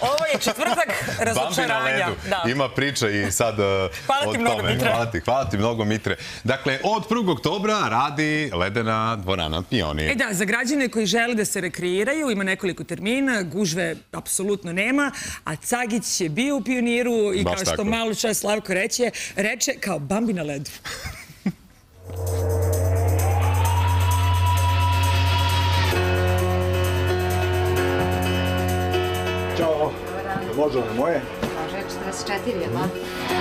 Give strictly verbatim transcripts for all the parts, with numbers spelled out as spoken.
Ovo je četvrtak razočaranja. Ima priča i sad o tome. Hvala ti, hvala ti mnogo, Mitre. Dakle, od prvog oktobra radi ledena dvorana Pionir. E da, za građane koji žele da se rekreiraju, ima nekoliko termina, gužve apsolutno nema, a Cagić je bio u Pioniru i kao što malo čas Slavko reče, reče kao Bambi na ledu. Ćao, može li moje? Može, četrdeset četiri, je li?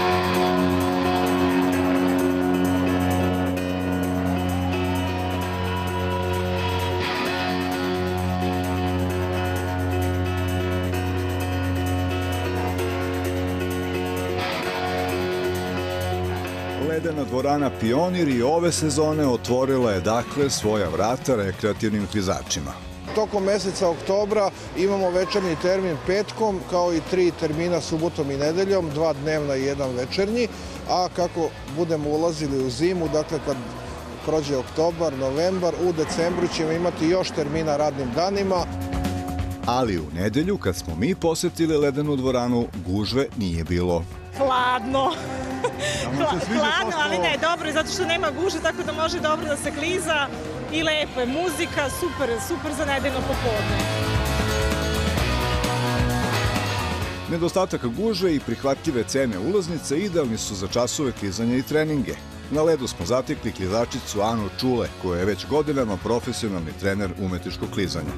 Ledena dvorana Pionir i ove sezone otvorila je dakle svoja vrata rekreativnim klizačima. Tokom meseca oktobra imamo večernji termin petkom, kao i tri termina subotom i nedeljom, dva dnevna i jedan večernji, a kako budemo ulazili u zimu, dakle kad prođe oktobar, novembar, u decembru ćemo imati još termina radnim danima. Ali u nedelju, kad smo mi posetili ledenu dvoranu, gužve nije bilo. Hladno. Hladno, ali ne, dobro, zato što nema gužve, tako da može dobro da se kliza i lepo je. Muzika, super, super za nedeljno popodne. Nedostatak gužve i prihvatljive cene ulaznice idealni su za časove klizanja i treninge. Na ledu smo zatekli klizačicu Anu Čule, koja je već godinama profesionalni trener umetničkog klizanja.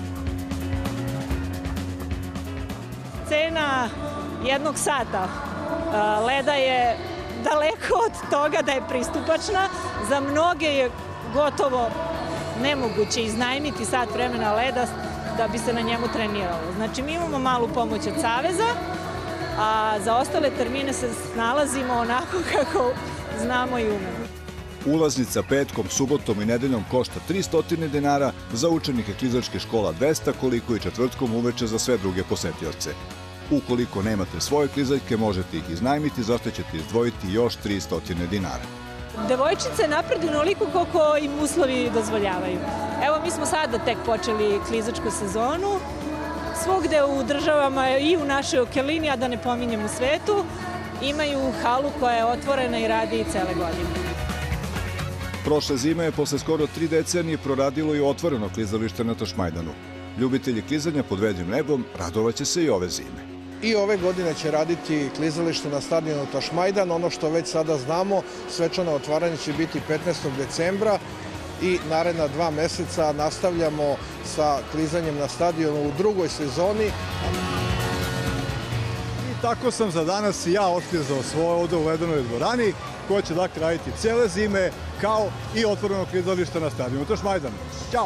Cena jednog sata leda je daleko od toga da je pristupačna. Za mnoge je gotovo nemoguće iznajmiti sat vremena leda da bi se na njemu treniralo. Znači, mi imamo malu pomoć od Saveza, a za ostale termine se snalazimo onako kako znamo i umemo. Ulaznica petkom, subotom i nedeljom košta tristo dinara, za učenike klizačke škola dvesta, koliko i četvrtkom uveče za sve druge posetioce. Ukoliko nemate svoje klizaljke, možete ih iznajmiti, za što ćete izdvojiti još tristo dinara. Devojčice napreduju onoliko koliko im uslovi dozvoljavaju. Evo, mi smo sada tek počeli klizačku sezonu. Svugde u državama i u našoj okolini, a da ne pominjem u svetu, imaju halu koja je otvorena i radi cele godine. Prošle zime je posle skoro tri decenije proradilo i otvoreno klizalište na Tašmajdanu. Ljubitelji klizanja pod vedrim nebom radovaće se i ove zime. I ove godine će raditi klizalište na stadionu Tašmajdan. Ono što već sada znamo, svečano otvaranje će biti petnaestog decembra i naredna dva meseca nastavljamo sa klizanjem na stadionu u drugoj sezoni. I tako sam za danas i ja otklizao svoje ovde u ledenoj dvorani, koja će dakle raditi cijele zime, kao i otvoreno klizalište na stadionu Tašmajdan. Ćao!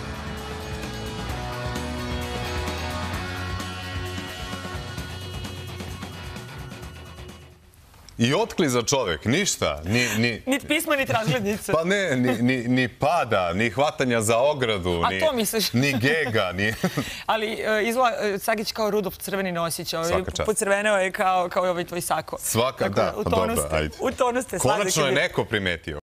I otkliza čovek, ništa. Ni pisma, ni razglednice. Pa ne, ni pada, ni hvatanja za ogradu. A to misliš? Ni gega. Ali izgleda Cagić kao Rudolf Crveni nosić. Pocrveneo je kao ovaj tvoj sako. Svaka, da, pa dobro, ajde. U tonu ste. Konačno je neko primetio.